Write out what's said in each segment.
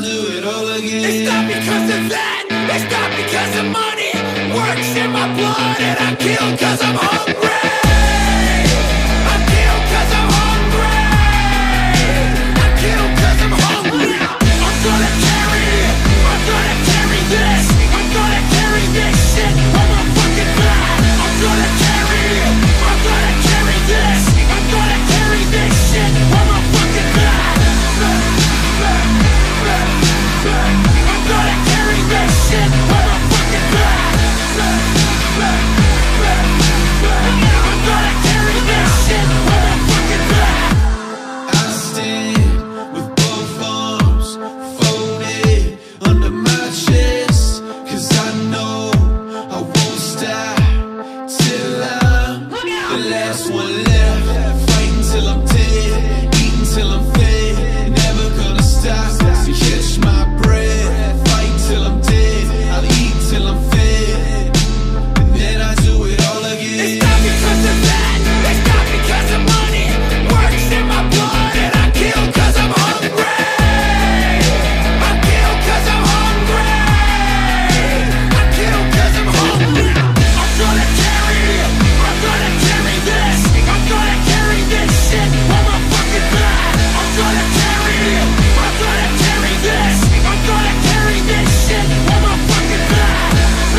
do it all again. It's not because of that, it's not because of money. Works in my blood and I kill cause I'm hungry. I kill cause I'm hungry. I kill cause I'm hungry. I'm gonna carry this. I'm gonna carry this shit on my fucking back. I'm gonna carry this. I'm gonna carry this shit on my fucking back. I'm gonna carry this shit on my fucking back. I'm gonna carry this shit on my fucking back. I stand with both arms folded under my chest, cause I know I won't stop till I'm the last one left. Fighting till I'm dead, eating till I'm fed, never gonna stop to catch my breath. Fight till I'm dead, I'll eat till I'm fed, and then I do it all again. It's not because of that, it's not because of money. Works in my blood and I kill cause I'm hungry. I kill cause I'm hungry. I kill cause I'm hungry. I'm gonna carry this. I'm gonna carry this shit on my fucking back. I'm gonna carry this. I'm gonna carry this shit on my fucking back.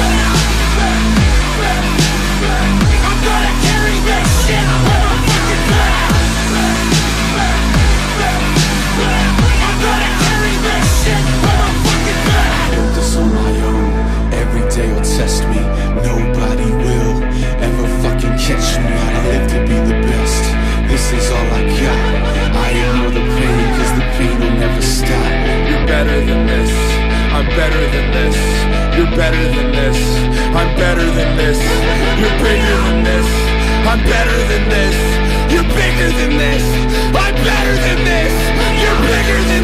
I'm gonna carry this shit on my fucking back. I'm gonna carry this shit on my fucking back. Built this on my own. Every day will test me. Nobody will ever fucking catch me. I live to be the best. This is all I got. I ignore the pain, cause the pain will never stop. You're better than this. I'm better than this. You're better than this. I'm better than this. You're bigger than this. I'm better than this. You're bigger than this. I'm better than this. You're bigger than